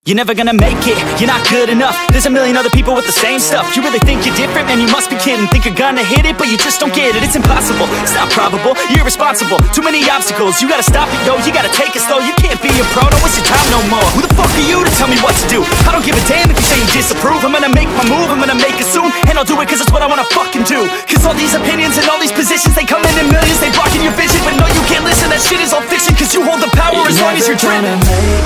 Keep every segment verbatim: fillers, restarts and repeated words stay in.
You're never gonna make it, you're not good enough. There's a million other people with the same stuff. You really think you're different? Man, you must be kidding. Think you're gonna hit it, but you just don't get it. It's impossible, it's not probable, you're irresponsible. Too many obstacles, you gotta stop it, yo. You gotta take it slow, you can't be a pro. Don't waste your time no more. Who the fuck are you to tell me what to do? I don't give a damn if you say you disapprove. I'm gonna make my move, I'm gonna make it soon. And I'll do it cause it's what I wanna fucking do. Cause all these opinions and all these positions, they come in in millions. They blocking your vision, but no, you can't listen. That shit is all fiction, cause you hold the power you're as long as you're dreaming.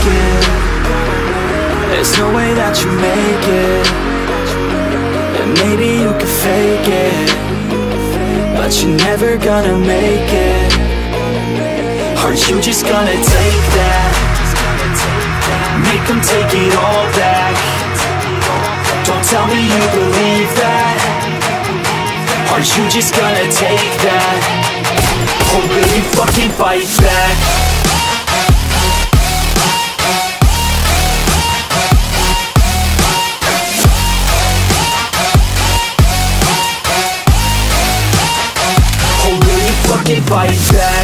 There's no way that you make it. And maybe you can fake it, but you're never gonna make it. Aren't you just gonna take that? Make them take it all back. Don't tell me you believe that. Aren't you just gonna take that? Or will you fucking fight back? Fucking fight back.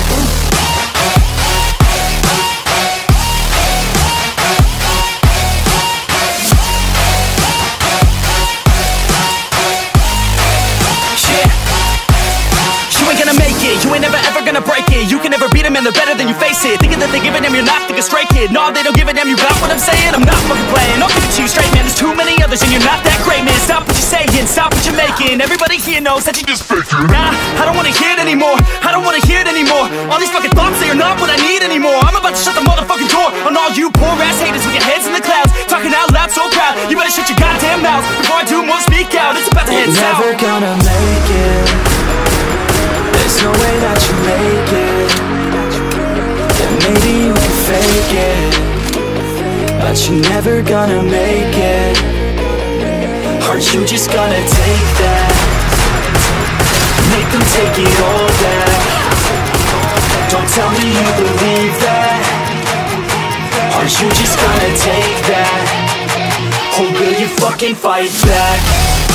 Yeah. You ain't gonna make it, you ain't never ever gonna break it. You can never beat them and they're better than you, face it. Thinking that they give a damn, you're not thinking straight, kid. No, they don't give a damn, you got what I'm saying? I'm not fucking playing, I'll give it to you straight, man. There's too many others and you're not that great, man. Stop what you're saying, stop what you're making. Everybody here knows that you just faking. Nah, I don't wanna hear it anymore, I don't wanna hear it anymore. All these fucking thoughts, they are not what I need anymore. I'm about to shut the motherfucking door on all you poor ass haters with your heads in the clouds, talking out loud so proud. You better shut your goddamn mouth before I do more speak out. It's about to head south. You're never gonna make it. There's no way that you make it. And maybe you can fake it, but you're never gonna make it. Aren't you just gonna take that? Make them take it all back. Don't tell me you believe that. Aren't you just gonna take that? Or will you fucking fight back?